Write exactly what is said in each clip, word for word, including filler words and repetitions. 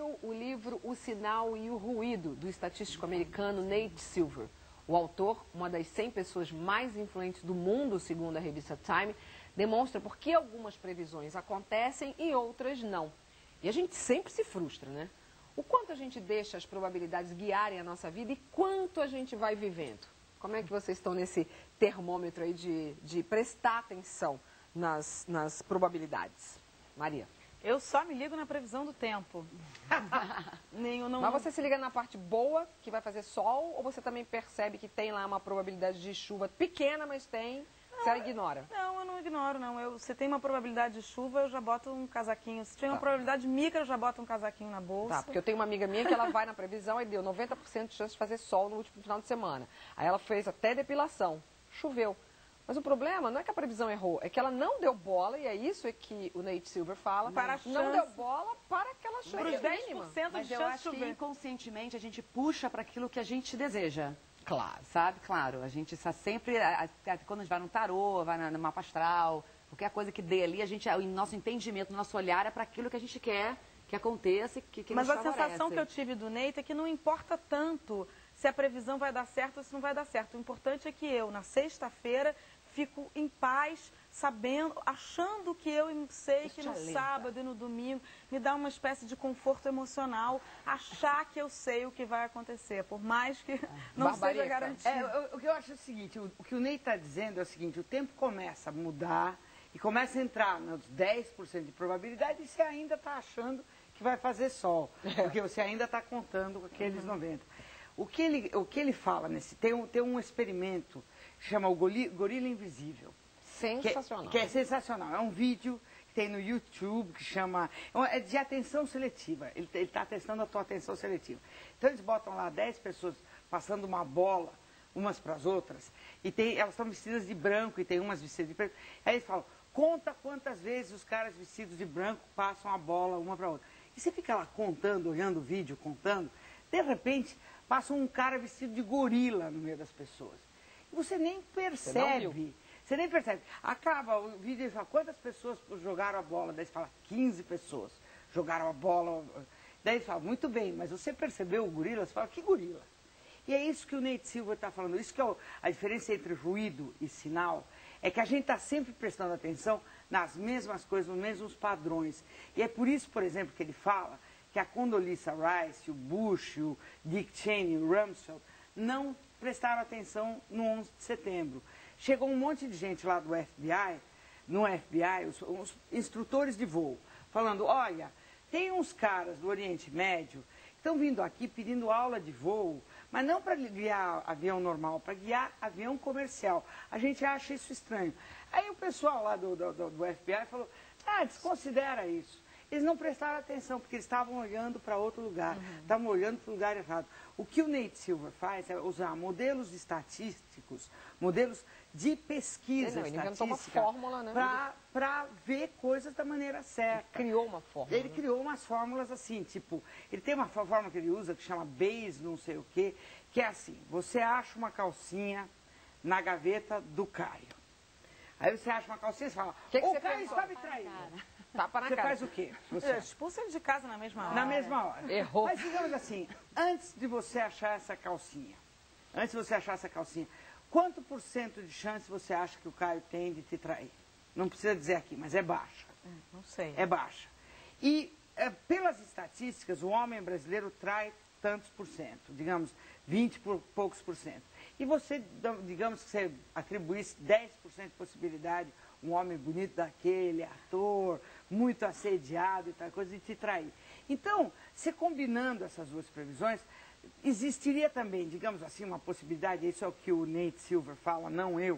saiu o livro O Sinal e o Ruído, do estatístico americano Nate Silver. O autor, uma das cem pessoas mais influentes do mundo, segundo a revista Time, demonstra por que algumas previsões acontecem e outras não. E a gente sempre se frustra, né? O quanto a gente deixa as probabilidades guiarem a nossa vida e quanto a gente vai vivendo. Como é que vocês estão nesse termômetro aí de, de prestar atenção nas, nas probabilidades? Maria. Eu só me ligo na previsão do tempo. Nenhum, não... Mas você se liga na parte boa, que vai fazer sol, ou você também percebe que tem lá uma probabilidade de chuva pequena, mas tem, você a ignora? Não, eu não ignoro, não. Eu, se tem uma probabilidade de chuva, eu já boto um casaquinho. Se tem uma tá. probabilidade micra, eu já boto um casaquinho na bolsa. Tá, porque eu tenho uma amiga minha que ela vai na previsão e deu noventa por cento de chance de fazer sol no último final de semana. Aí ela fez até depilação, choveu. Mas o problema não é que a previsão errou, é que ela não deu bola, e é isso que o Nate Silver fala, para não deu bola para aquela chuva mínima. Mas eu acho que inconscientemente a gente puxa para aquilo que a gente deseja. Claro. Sabe? Claro. A gente está sempre, quando a gente vai no tarô, vai no mapa astral, qualquer coisa que dê ali, a gente, o nosso entendimento, o nosso olhar é para aquilo que a gente quer que aconteça, que, que Mas nos a sensação que eu tive do Nate é que não importa tanto se a previsão vai dar certo ou se não vai dar certo. O importante é que eu, na sexta-feira, fico em paz, sabendo, achando que eu sei que no sábado e no domingo me dá uma espécie de conforto emocional, achar que eu sei o que vai acontecer, por mais que não Barbareta. seja garantido. É, o, o que eu acho é o seguinte, o, o que o Ney está dizendo é o seguinte, o tempo começa a mudar e começa a entrar nos dez por cento de probabilidade e você ainda está achando que vai fazer sol, porque você ainda está contando com aqueles uhum. noventa por cento. O que ele, o que ele fala nesse, tem um, tem um experimento que chama o Gorila Invisível. Sensacional. Que é, que é sensacional. É um vídeo que tem no YouTube que chama... É de atenção seletiva. Ele está testando a tua atenção seletiva. Então eles botam lá dez pessoas passando uma bola umas para as outras. E tem, elas estão vestidas de branco e tem umas vestidas de preto. Aí eles falam, conta quantas vezes os caras vestidos de branco passam a bola uma para a outra. E você fica lá contando, olhando o vídeo, contando. De repente, passa um cara vestido de gorila no meio das pessoas. E você nem percebe. Você, você nem percebe. Acaba o vídeo e fala, quantas pessoas jogaram a bola? Daí você fala, quinze pessoas jogaram a bola. Daí você fala, muito bem, mas você percebeu o gorila? Você fala, que gorila? E é isso que o Nate Silver está falando. Isso que é a diferença entre ruído e sinal. É que a gente está sempre prestando atenção nas mesmas coisas, nos mesmos padrões. E é por isso, por exemplo, que ele fala que a Condoleezza Rice, o Bush, o Dick Cheney, o Rumsfeld, não prestaram atenção no onze de setembro. Chegou um monte de gente lá do F B I, no F B I, os, os instrutores de voo, falando, olha, tem uns caras do Oriente Médio que estão vindo aqui pedindo aula de voo, mas não para guiar avião normal, para guiar avião comercial. A gente acha isso estranho. Aí o pessoal lá do, do, do F B I falou, ah, desconsidera isso. Eles não prestaram atenção, porque eles estavam olhando para outro lugar, uhum. estavam olhando para o lugar errado. O que o Nate Silver faz é usar modelos estatísticos, modelos de pesquisa ele não, estatística, né? para ver coisas da maneira certa. Ele criou uma fórmula. Ele né? criou umas fórmulas assim, tipo, ele tem uma fórmula que ele usa que chama Bayes não sei o quê, que é assim, você acha uma calcinha na gaveta do Caio. Aí você acha uma calcinha e fala, que que o Caio está me traindo. Tapa na você cara. faz o quê? Você é, expulsa ele de casa na mesma hora. Na mesma hora. Errou. Mas digamos assim, antes de você achar essa calcinha, antes de você achar essa calcinha, quanto por cento de chance você acha que o Caio tem de te trair? Não precisa dizer aqui, mas é baixa. Hum, não sei. É baixa. E é, pelas estatísticas, o homem brasileiro trai tantos por cento, digamos, vinte por poucos por cento. E você, digamos que você atribuísse dez por cento de possibilidade, um homem bonito daquele, ator, muito assediado e tal coisa, de te trair. Então, você combinando essas duas previsões, existiria também, digamos assim, uma possibilidade, isso é o que o Nate Silver fala, não eu,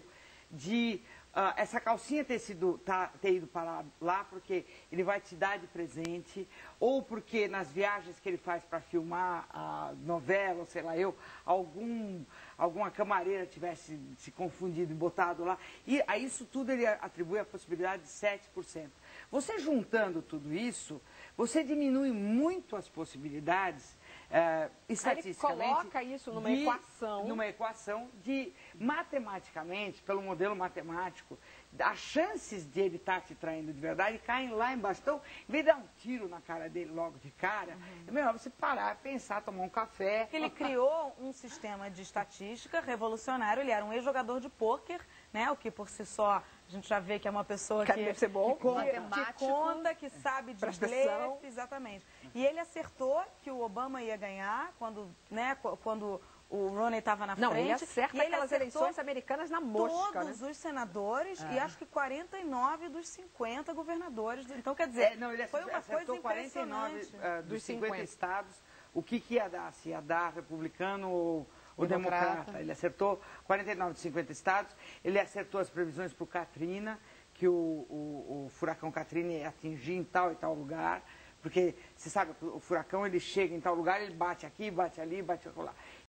de uh, essa calcinha ter, sido, tá, ter ido para lá porque ele vai te dar de presente, ou porque nas viagens que ele faz para filmar a novela, ou sei lá eu, algum, alguma camareira tivesse se confundido e botado lá. E a isso tudo ele atribui a possibilidade de sete por cento. Você juntando tudo isso, você diminui muito as possibilidades é, estatisticamente... Ele coloca isso numa de, equação. Numa equação de, matematicamente, pelo modelo matemático, as chances de ele estar te traindo de verdade caem lá embaixo. Então, em vez de dar um tiro na cara dele logo de cara, uhum. é melhor você parar, pensar, tomar um café. Ele criou um sistema de estatística revolucionário. Ele era um ex-jogador de pôquer, né? O que por si só a gente já vê que é uma pessoa que, deve ser bom, que, que conta, que sabe de blefe, exatamente. E ele acertou que o Obama ia ganhar quando, né, quando o Romney estava na Não, frente. ele acerta e ele aquelas eleições americanas na mosca, todos né? os senadores é. e acho que quarenta e nove dos cinquenta governadores. Então, quer dizer, é, não, ele foi uma coisa quarenta e nove impressionante. uh, dos cinquenta estados. O que, que ia dar? Se ia dar republicano ou, ou democrata. democrata? Ele acertou quarenta e nove dos cinquenta estados. Ele acertou as previsões para o Katrina, que o, o, o furacão Katrina ia atingir em tal e tal lugar. Porque, você sabe, o furacão ele chega em tal lugar, ele bate aqui, bate ali, bate lá.